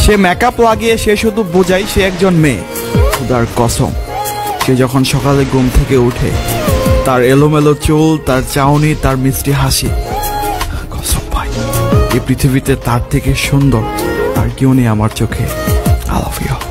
সে makeup লাগিয়ে সে শুধু বোঝায় সে একজন মেয়ে। খোদার কসম, সে যখন সকালে ঘুম থেকে উঠে, তার এলোমেলো চুল, তার চাউনি, তার মিষ্টি হাসি, কসম ভাই, এই পৃথিবীতে তার থেকে সুন্দর আর কেউ নেই আমার চোখে। I love you.